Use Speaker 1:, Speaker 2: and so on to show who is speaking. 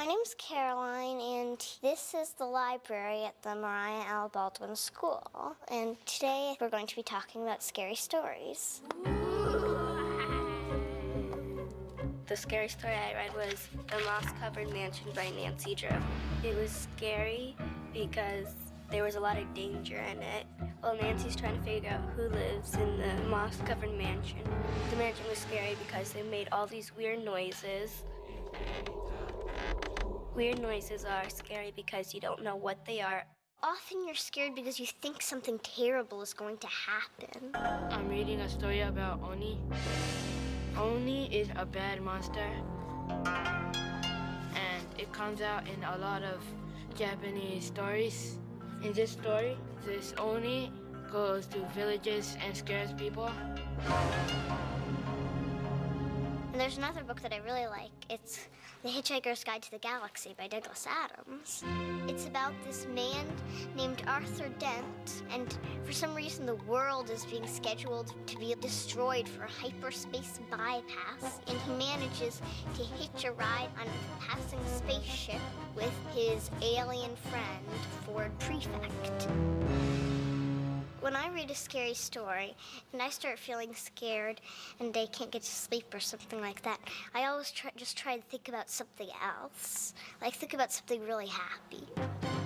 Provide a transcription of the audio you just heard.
Speaker 1: My name's Caroline, and this is the library at the Mariah L. Baldwin School. And today we're going to be talking about scary stories.
Speaker 2: The scary story I read was The Moss-Covered Mansion by Nancy Drew. It was scary because there was a lot of danger in it. Well, Nancy's trying to figure out who lives in the moss-covered mansion. The mansion was scary because they made all these weird noises. Weird noises are scary because you don't know what they are.
Speaker 1: Often you're scared because you think something terrible is going to happen.
Speaker 3: I'm reading a story about Oni. Oni is a bad monster, and it comes out in a lot of Japanese stories. In this story, this Oni goes to villages and scares people.
Speaker 1: And there's another book that I really like. It's The Hitchhiker's Guide to the Galaxy by Douglas Adams. It's about this man named Arthur Dent, and for some reason the world is being scheduled to be destroyed for a hyperspace bypass, and he manages to hitch a ride on a passing spaceship with his alien friend, Ford Prefect. When I read a scary story and I start feeling scared and I can't get to sleep or something like that, I always try to think about something else. Like think about something really happy.